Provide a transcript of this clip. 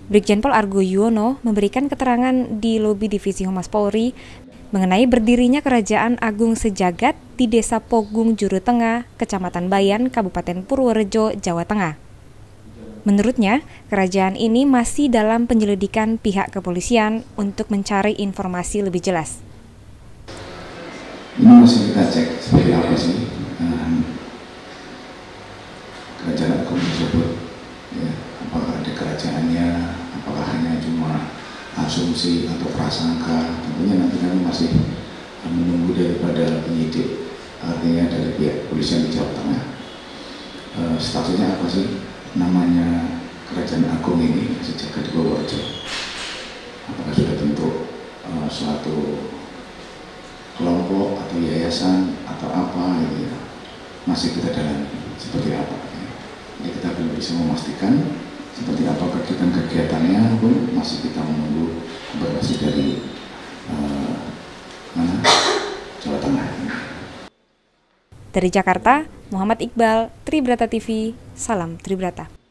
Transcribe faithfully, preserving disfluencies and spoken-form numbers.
Brigjen Pol Argo Yuwono memberikan keterangan di lobi Divisi Humas Polri mengenai berdirinya Kerajaan Agung Sejagat di Desa Pogung Juru Tengah, Kecamatan Bayan, Kabupaten Purworejo, Jawa Tengah. Menurutnya, kerajaan ini masih dalam penyelidikan pihak kepolisian untuk mencari informasi lebih jelas. Ini masih kita cek seperti apa sih um, Kerajaan Agung tersebut, ya, apakah ada kerajaannya, apakah hanya cuma asumsi atau prasangka. Tentunya nanti kami masih menunggu daripada penyidik, artinya dari pihak kepolisian di Jawa Tengah. Uh, statusnya apa sih namanya Kerajaan Agung ini Sejagat di Purworejo? Apakah sudah bentuk uh, suatu kelompok atau yayasan atau apa, gitu ya, masih kita dalami seperti apa, ya. Jadi kita belum bisa memastikan seperti apa kegiatan-kegiatannya, pun masih kita menunggu informasi dari uh, mana Jawa Tengah. Dari Jakarta, Muhammad Iqbal, Tribrata T V, salam Tribrata.